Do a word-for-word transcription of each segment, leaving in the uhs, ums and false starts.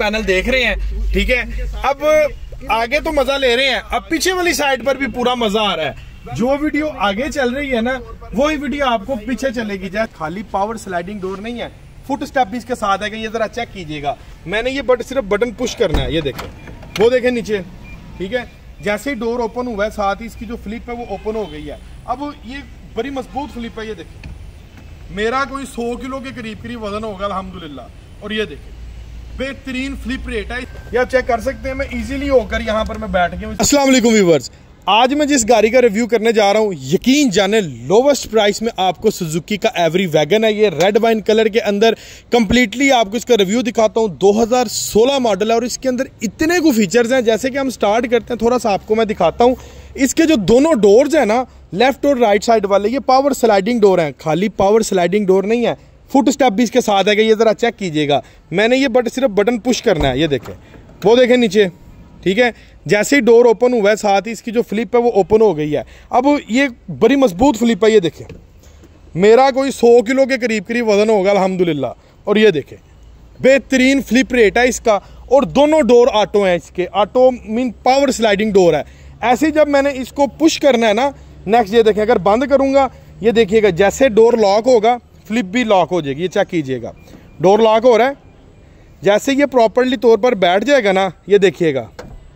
Panel देख रहे हैं, ठीक है। अब आगे तो मजा ले रहे हैं, अब पीछे वाली साइड पर भी पूरा मजा आ रहा है। जो वीडियो आगे चल रही है ना, वही वीडियो आपको पीछे चलेगी। जैसे खाली पावर स्लाइडिंग डोर नहीं है, फुट स्टेप भी इसके साथ है कि ये जरा चेक कीजिएगा। मैंने ये बट सिर्फ बटन पुश करना है, ये देखें, वो देखें नीचे, ठीक है। जैसे ही डोर ओपन हुआ है, साथ ही इसकी जो फ्लिप है वो ओपन हो गई है। अब ये बड़ी मजबूत फ्लिप है, ये देखें, मेरा कोई सौ किलो के करीब करीब वजन होगा अल्हम्दुलिल्लाह। और ये देखें बेहतरीन फ्लिप रेट है, ये आप चेक कर सकते हैं। मैं इजीली होकर यहाँ पर मैं बैठ गया हूँ। अस्सलाम वालेकुम व्यूअर्स, आज मैं जिस गाड़ी का रिव्यू करने जा रहा हूँ, यकीन जाने लोवेस्ट प्राइस में आपको सुजुकी का एवरी वैगन है। ये रेड वाइन कलर के अंदर कंप्लीटली आपको इसका रिव्यू दिखाता हूँ। दो हज़ार सोलह मॉडल है और इसके अंदर इतने को फीचर्स हैं। जैसे कि हम स्टार्ट करते हैं, थोड़ा सा आपको मैं दिखाता हूँ। इसके जो दोनों डोर्स हैं ना, लेफ्ट और राइट साइड वाले, ये पावर स्लाइडिंग डोर हैं। खाली पावर स्लाइडिंग डोर नहीं है, फुट स्टेप भी इसके साथ है कि ये जरा चेक कीजिएगा। मैंने ये बट सिर्फ बटन पुश करना है, ये देखें, वो देखें नीचे, ठीक है। जैसे ही डोर ओपन हुआ है, साथ ही इसकी जो फ्लिप है वो ओपन हो गई है। अब ये बड़ी मजबूत फ्लिप है, ये देखें, मेरा कोई सौ किलो के करीब करीब वजन होगा अल्हम्दुलिल्लाह। और ये देखें बेहतरीन फ्लिप रेट है इसका। और दोनों डोर ऑटो हैं इसके, auto mean power sliding door है। ऐसे जब मैंने इसको पुश करना है ना, नेक्स्ट ये देखें, अगर बंद करूंगा, ये देखिएगा, जैसे डोर लॉक होगा फ्लिप भी लॉक हो जाएगी। ये चेक कीजिएगा, डोर लॉक हो रहा है। जैसे ये प्रॉपर्ली तौर पर बैठ जाएगा ना, ये देखिएगा,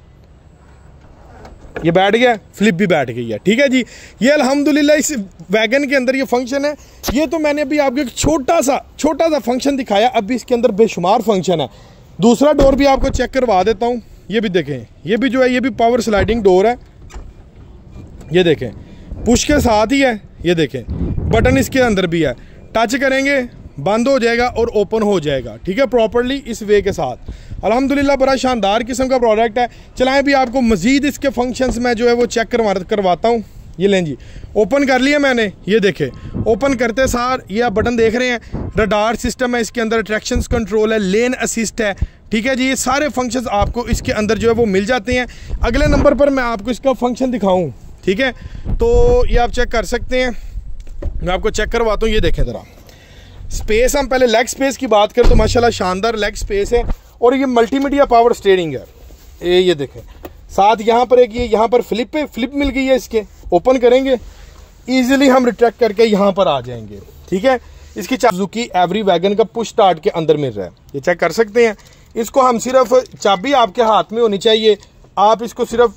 ये बैठ गया, फ्लिप भी बैठ गई है, ठीक है जी। ये अल्हम्दुलिल्लाह इस वैगन के अंदर ये फंक्शन है। ये तो मैंने अभी आपको एक छोटा सा छोटा सा फंक्शन दिखाया, अभी इसके अंदर बेशुमार फंक्शन है। दूसरा डोर भी आपको चेक करवा देता हूँ। ये भी देखें, ये भी जो है ये भी पावर स्लाइडिंग डोर है, ये देखें, पुश के साथ ही है। ये देखें बटन इसके अंदर भी है, टच करेंगे बंद हो जाएगा और ओपन हो जाएगा, ठीक है, प्रॉपर्ली इस वे के साथ। अल्हम्दुलिल्लाह बड़ा शानदार किस्म का प्रोडक्ट है। चलाएं भी आपको मजीद इसके फंक्शंस में जो है वो चेक करवा करवाता हूँ। ये लें जी, ओपन कर लिया मैंने, ये देखें, ओपन करते सार ये आप बटन देख रहे हैं, रडार सिस्टम है इसके अंदर, ट्रैक्शन कंट्रोल है, लेन असिस्ट है, ठीक है जी। ये सारे फंक्शंस आपको इसके अंदर जो है वो मिल जाते हैं। अगले नंबर पर मैं आपको इसका फंक्शन दिखाऊँ, ठीक है, तो ये आप चेक कर सकते हैं। मैं आपको चेक करवाता हूँ। ये देखें ज़रा स्पेस, हम पहले लेग स्पेस की बात करें तो माशाल्लाह शानदार लेग स्पेस है। और ये मल्टीमीडिया पावर स्टीयरिंग है। ये ये देखें, साथ यहाँ पर एक ये यहाँ पर फ्लिप है, फ्लिप मिल गई है इसके। ओपन करेंगे इजीली हम रिट्रैक्ट करके यहाँ पर आ जाएंगे, ठीक है। इसकी सुजुकी एवरी वैगन का पुश स्टार्ट के अंदर मिल रहा है, ये चेक कर सकते हैं। इसको हम सिर्फ, चाबी आपके हाथ में होनी चाहिए, आप इसको सिर्फ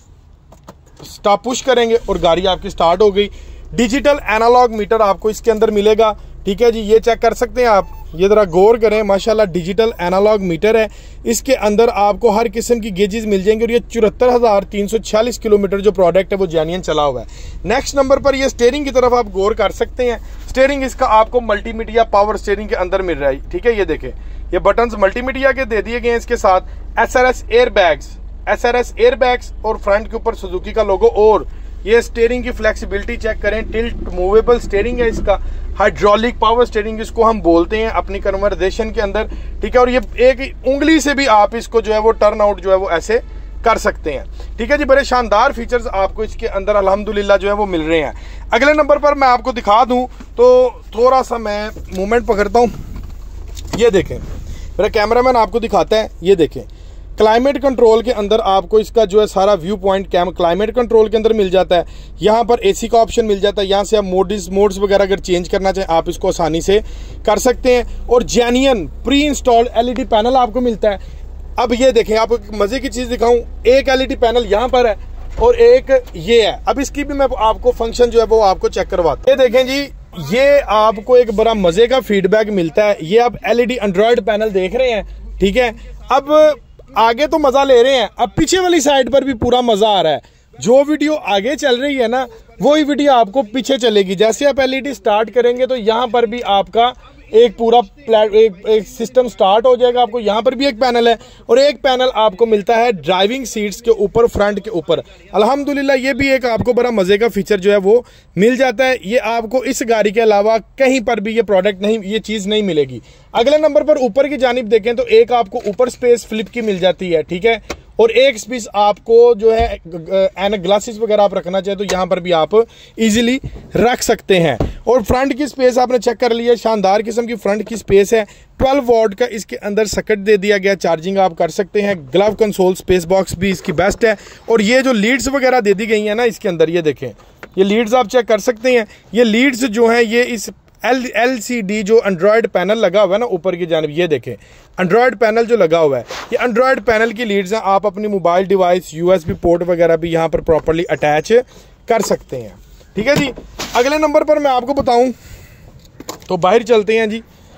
स्टॉप पुश करेंगे और गाड़ी आपकी स्टार्ट हो गई। डिजिटल एनालॉग मीटर आपको इसके अंदर मिलेगा, ठीक है जी। ये चेक कर सकते हैं आप, ये जरा गौर करें, माशाल्लाह डिजिटल एनालॉग मीटर है। इसके अंदर आपको हर किस्म की गेजेस मिल जाएंगे। और ये चौहत्तर हजार तीन सौ छियालीस किलोमीटर जो प्रोडक्ट है वो जेन्युइन चला हुआ है। नेक्स्ट नंबर पर ये स्टीयरिंग की तरफ आप गौर कर सकते हैं। स्टीयरिंग इसका आपको मल्टीमीडिया पावर स्टीयरिंग के अंदर मिल रहा है, ठीक है। ये देखें, ये बटन्स मल्टीमीडिया के दे दिए गए हैं इसके साथ। S R S air bags, S R S air bags और फ्रंट के ऊपर सुजुकी का लोगो। और ये स्टीयरिंग की फ्लेक्सिबिलिटी चेक करें, टिल्ट मूवेबल स्टीयरिंग है इसका, हाइड्रोलिक पावर स्टीयरिंग इसको हम बोलते हैं अपनी कन्वर्सेशन के अंदर, ठीक है। और ये एक उंगली से भी आप इसको जो है वो टर्न आउट जो है वो ऐसे कर सकते हैं, ठीक है जी। बड़े शानदार फीचर्स आपको इसके अंदर अल्हम्दुलिल्लाह जो है वो मिल रहे हैं। अगले नंबर पर मैं आपको दिखा दूं तो थोड़ा सा मैं मूवमेंट पकड़ता हूँ। ये देखें, मेरा कैमरामैन आपको दिखाता है। ये देखें, क्लाइमेट कंट्रोल के अंदर आपको इसका जो है सारा view point cam climate control के अंदर मिल जाता है। यहाँ पर एसी का ऑप्शन मिल जाता है। यहाँ से आप मोड्स मोड्स वगैरह अगर चेंज करना चाहें आप इसको आसानी से कर सकते हैं। और genuine pre installed LED panel आपको मिलता है। अब ये देखें, आपको मजे की चीज दिखाऊं, एक एलईडी पैनल यहाँ पर है और एक ये है। अब इसकी भी मैं आपको फंक्शन जो है वो आपको चेक करवाता हूं। ये देखें जी, ये आपको एक बड़ा मजे का फीडबैक मिलता है। ये आप एलईडी एंड्रॉयड पैनल देख रहे हैं, ठीक है। अब आगे तो मजा ले रहे हैं, अब पीछे वाली साइड पर भी पूरा मजा आ रहा है। जो वीडियो आगे चल रही है ना, वही वीडियो आपको पीछे चलेगी। जैसे आप एलईडी स्टार्ट करेंगे तो यहाँ पर भी आपका एक पूरा एक, एक सिस्टम स्टार्ट हो जाएगा। आपको यहाँ पर भी एक पैनल है और एक पैनल आपको मिलता है ड्राइविंग सीट्स के ऊपर, फ्रंट के ऊपर। अल्हम्दुलिल्लाह ये भी एक आपको बड़ा मजे का फीचर जो है वो मिल जाता है। ये आपको इस गाड़ी के अलावा कहीं पर भी ये प्रोडक्ट नहीं, ये चीज नहीं मिलेगी। अगले नंबर पर ऊपर की जानिब देखें तो एक आपको ऊपर स्पेस फ्लिप की मिल जाती है, ठीक है। और एक पीस आपको जो है एन ग्लासेस वगैरह आप रखना चाहे तो यहाँ पर भी आप इजीली रख सकते हैं। और फ्रंट की स्पेस आपने चेक कर लिया, शानदार किस्म की फ्रंट की स्पेस है। ट्वेल्व वॉट का इसके अंदर सकट दे दिया गया, चार्जिंग आप कर सकते हैं। ग्लव कंसोल स्पेस बॉक्स भी इसकी बेस्ट है। और ये जो लीड्स वगैरह दे दी गई हैं ना इसके अंदर, ये देखें, ये लीड्स आप चेक कर सकते हैं। ये लीड्स जो हैं ये इस एल एल सी डी जो एंड्रॉयड पैनल लगा हुआ है ना ऊपर की जानिब, ये देखें एंड्रॉयड पैनल जो लगा हुआ है, ये एंड्रॉयड पैनल की लीड्स हैं। आप अपनी मोबाइल डिवाइस यूएसबी पोर्ट वगैरह भी यहाँ पर प्रॉपर्ली अटैच कर सकते हैं। ठीक है जी। अगले नंबर पर मैं आपको बताऊं तो बाहर चलते हैं जी।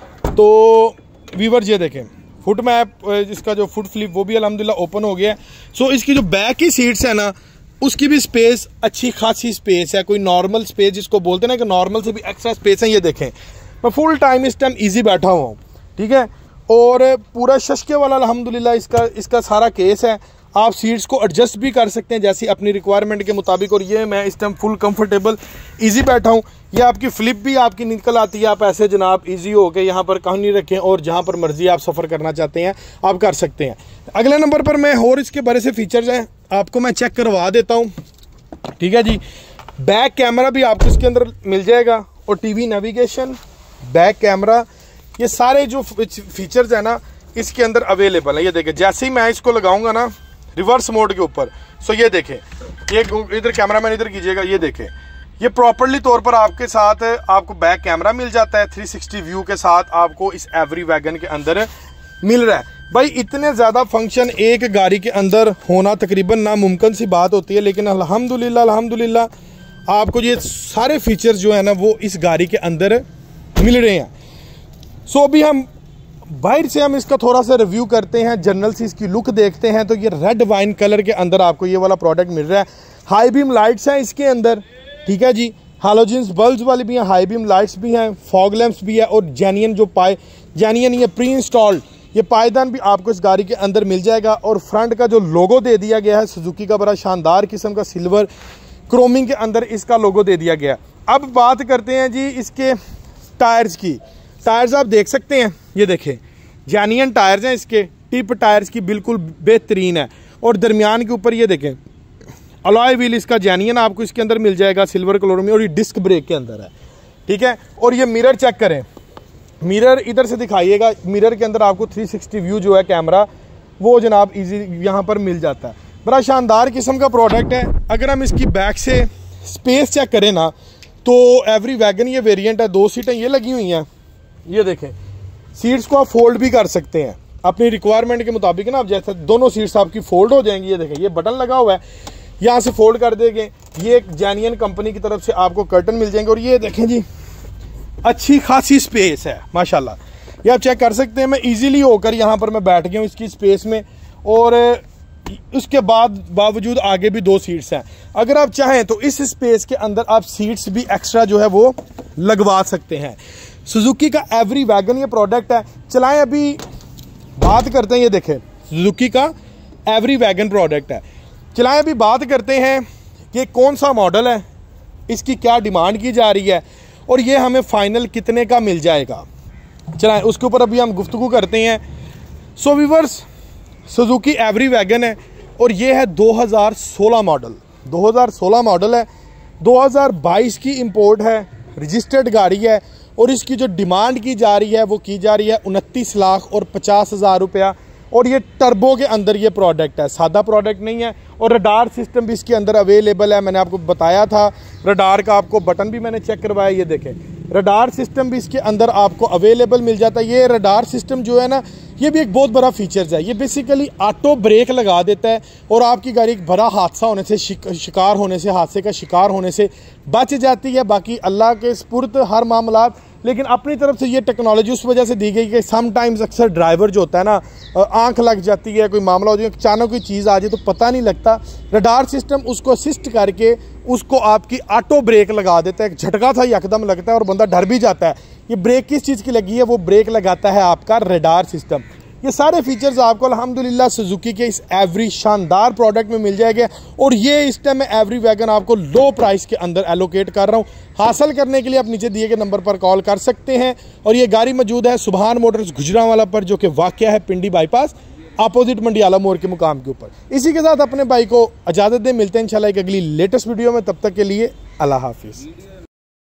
तो व्यूअर्स ये देखें फुट मैप, इसका जो फुट फ्लिप वो भी अल्हम्दुलिल्लाह ओपन हो गया है। सो इसकी जो बैक की सीट्स है ना उसकी भी स्पेस अच्छी खासी स्पेस है, कोई नॉर्मल स्पेस जिसको बोलते हैं ना कि नॉर्मल से भी एक्स्ट्रा स्पेस है। ये देखें मैं फुल टाइम इस टाइम इजी बैठा हुआ हूँ। ठीक है। और पूरा शशके वाला अल्हम्दुलिल्लाह इसका इसका सारा केस है। आप सीट्स को एडजस्ट भी कर सकते हैं जैसी अपनी रिक्वायरमेंट के मुताबिक। और ये मैं इस टाइम फुल कंफर्टेबल इजी बैठा हूँ। ये आपकी फ्लिप भी आपकी निकल आती है, आप ऐसे जनाब इजी हो के यहाँ पर कहीं नहीं रखें और जहाँ पर मर्जी आप सफ़र करना चाहते हैं आप कर सकते हैं। अगले नंबर पर मैं और इसके बड़े से फीचर्स हैं आपको मैं चेक करवा देता हूँ। ठीक है जी। बैक कैमरा भी आपको इसके अंदर मिल जाएगा और टीवी नेविगेशन, बैक कैमरा, ये सारे जो फीचर्स हैं ना इसके अंदर अवेलेबल है। ये देखें जैसे ही मैं इसको लगाऊंगा ना रिवर्स मोड के ऊपर, सो ये देखें, ये इधर कैमरामैन इधर कीजिएगा, ये देखें ये प्रॉपर्ली तौर पर आपके साथ आपको बैक कैमरा मिल जाता है। थ्री सिक्सटी व्यू के साथ आपको इस एवरी वैगन के अंदर मिल रहा है। भाई इतने ज़्यादा फंक्शन एक गाड़ी के अंदर होना तकरीबन नामुमकिन सी बात होती है, लेकिन अल्हम्दुलिल्लाह अल्हम्दुलिल्लाह आपको ये सारे फीचर्स जो है ना वो इस गाड़ी के अंदर मिल रहे हैं। सो अभी हम बाहर से हम इसका थोड़ा सा रिव्यू करते हैं, जनरल से इसकी लुक देखते हैं। तो ये रेड वाइन कलर के अंदर आपको ये वाला प्रोडक्ट मिल रहा है। हाई बीम लाइट्स हैं इसके अंदर। ठीक है जी। हालोजेंस बल्ब्स वाली भी हैं, हाई बीम लाइट्स भी हैं, फॉग लैंप्स भी है और जेनियन जो पाए जेनियन ये प्री इंस्टॉल्ड ये पायदान भी आपको इस गाड़ी के अंदर मिल जाएगा। और फ्रंट का जो लोगो दे दिया गया है सुजुकी का, बड़ा शानदार किस्म का सिल्वर क्रोमिंग के अंदर इसका लोगो दे दिया गया। अब बात करते हैं जी इसके टायर्स की। टायर्स आप देख सकते हैं, ये देखें जेनियन टायर्स हैं इसके, टिप टायर्स की बिल्कुल बेहतरीन है। और दरमियान के ऊपर ये देखें अलॉय व्हील इसका जेनियन आपको इसके अंदर मिल जाएगा सिल्वर कलर में और ये डिस्क ब्रेक के अंदर है। ठीक है। और ये मिरर चेक करें, मिरर इधर से दिखाइएगा, मिरर के अंदर आपको थ्री सिक्सटी व्यू जो है कैमरा वो जनाब इजी यहाँ पर मिल जाता है। बड़ा शानदार किस्म का प्रोडक्ट है। अगर हम इसकी बैक से स्पेस चेक करें ना तो एवरी वैगन ये वेरिएंट है, दो सीटें ये लगी हुई हैं। ये देखें सीट्स को आप फोल्ड भी कर सकते हैं अपनी रिक्वायरमेंट के मुताबिक ना। आप जैसे दोनों सीट्स आपकी फोल्ड हो जाएंगी। ये देखें ये बटन लगा हुआ है, यहाँ से फोल्ड कर देंगे। ये एक जेनियन कंपनी की तरफ से आपको कर्टन मिल जाएंगे। और ये देखें जी अच्छी खासी स्पेस है माशाल्लाह, ये आप चेक कर सकते हैं। मैं इजीली होकर यहाँ पर मैं बैठ गया हूँ इसकी स्पेस में। और उसके बाद बावजूद आगे भी दो सीट्स हैं। अगर आप चाहें तो इस स्पेस के अंदर आप सीट्स भी एक्स्ट्रा जो है वो लगवा सकते हैं। सुजुकी का एवरी वैगन ये प्रोडक्ट है। चलाएं अभी बात करते हैं, ये देखें सुजुकी का एवरी वैगन प्रोडक्ट है। चलाएं अभी बात करते हैं कि कौन सा मॉडल है, इसकी क्या डिमांड की जा रही है और ये हमें फाइनल कितने का मिल जाएगा। चलाएं उसके ऊपर अभी हम गुफ्तगू करते हैं। So viewers Suzuki Every Wagon है और ये है दो हज़ार सोलह मॉडल, दो हज़ार सोलह मॉडल है, दो हज़ार बाईस की इंपोर्ट है, रजिस्टर्ड गाड़ी है। और इसकी जो डिमांड की जा रही है वो की जा रही है उनतीस लाख और पचास हज़ार रुपया। और ये टर्बो के अंदर ये प्रोडक्ट है, सादा प्रोडक्ट नहीं है। और रडार सिस्टम भी इसके अंदर अवेलेबल है, मैंने आपको बताया था। रडार का आपको बटन भी मैंने चेक करवाया, ये देखें रडार सिस्टम भी इसके अंदर आपको अवेलेबल मिल जाता है। ये रडार सिस्टम जो है ना ये भी एक बहुत बड़ा फीचर्स है। ये बेसिकली ऑटो ब्रेक लगा देता है और आपकी गाड़ी एक बड़ा हादसा होने से शिक, शिकार होने से हादसे का शिकार होने से बच जाती है। बाकी अल्लाह के स्पुर्द हर मामला, लेकिन अपनी तरफ से ये टेक्नोलॉजी उस वजह से दी गई कि समटाइम्स अक्सर ड्राइवर जो होता है ना आंख लग जाती है, कोई मामला हो जाए, अचानक कोई चीज़ आ जाए तो पता नहीं लगता। रडार सिस्टम उसको असिस्ट करके उसको आपकी ऑटो ब्रेक लगा देता है। एक झटका था यकदम लगता है और बंदा डर भी जाता है। ये ब्रेक किस चीज़ की लगी है, वो ब्रेक लगाता है आपका रडार सिस्टम। ये सारे फीचर्स आपको अल्हम्दुलिल्लाह सुजुकी के इस एवरी शानदार प्रोडक्ट में मिल जाएंगे। और ये इस टाइम मैं एवरी वैगन आपको लो प्राइस के अंदर एलोकेट कर रहा हूँ। हासिल करने के लिए आप नीचे दिए गए नंबर पर कॉल कर सकते हैं। और ये गाड़ी मौजूद है सुभान मोटर्स गुजरांवाला पर, जो कि वाक़या है पिंडी बाईपास अपोजिट मंडियाला मोड़ के मुकाम के ऊपर। इसी के साथ अपने भाई को इजाज़त दें, मिलते हैं इंशाल्लाह एक अगली लेटेस्ट वीडियो में। तब तक के लिए अल्लाह हाफिज़।